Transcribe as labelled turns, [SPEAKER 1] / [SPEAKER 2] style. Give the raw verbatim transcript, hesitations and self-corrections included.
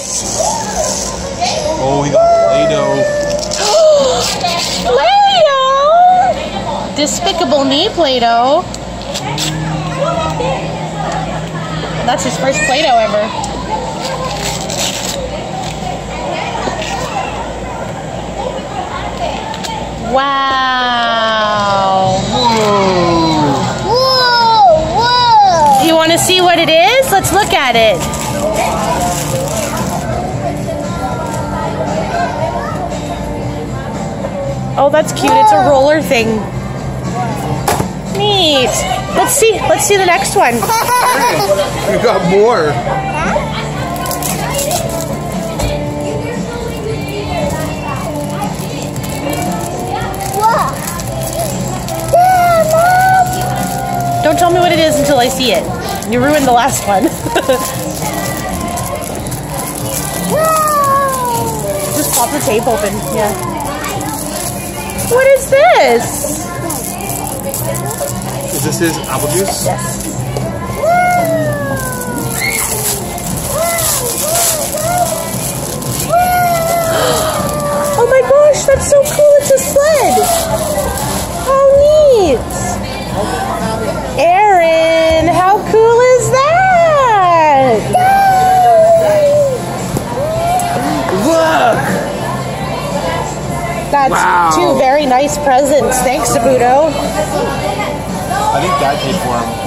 [SPEAKER 1] Oh, he got Play-Doh.
[SPEAKER 2] Play-Doh! Despicable Me Play-Doh. That's his first Play-Doh ever. Wow.
[SPEAKER 1] Whoa.
[SPEAKER 3] Whoa, whoa.
[SPEAKER 2] Do you want to see what it is? Let's look at it. Oh, that's cute. It's a roller thing. Neat. Let's see. Let's see the next one.
[SPEAKER 1] You got more. Don't tell me what it is until I see it. You ruined the last one. Just pop the tape open. Yeah. What is this? Is this his apple juice?
[SPEAKER 2] Yes. Oh my gosh, that's so cool. It's a sled. How neat. Aaron, how cool is that?
[SPEAKER 1] Look!
[SPEAKER 2] That's
[SPEAKER 1] Wow.
[SPEAKER 2] two very nice presents. Thanks, Sabuto.
[SPEAKER 1] I think Dad paid for him.